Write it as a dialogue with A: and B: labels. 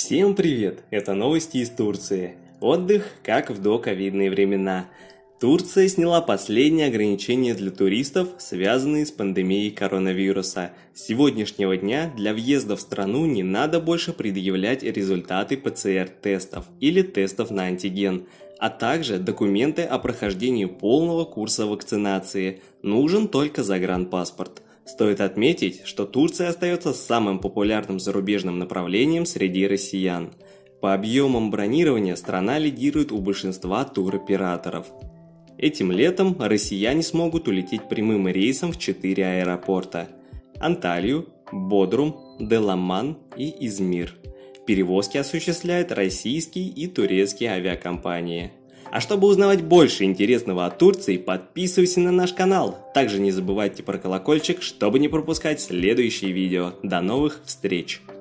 A: Всем привет! Это новости из Турции. Отдых как в доковидные времена. Турция сняла последние ограничения для туристов, связанные с пандемией коронавируса. С сегодняшнего дня для въезда в страну не надо больше предъявлять результаты ПЦР-тестов или тестов на антиген, а также документы о прохождении полного курса вакцинации. Нужен только загранпаспорт. Стоит отметить, что Турция остается самым популярным зарубежным направлением среди россиян. По объемам бронирования страна лидирует у большинства туроператоров. Этим летом россияне смогут улететь прямым рейсом в 4 аэропорта – Анталию, Бодрум, Деламан и Измир. Перевозки осуществляют российские и турецкие авиакомпании. А чтобы узнавать больше интересного о Турции, подписывайся на наш канал. Также не забывайте про колокольчик, чтобы не пропускать следующие видео. До новых встреч!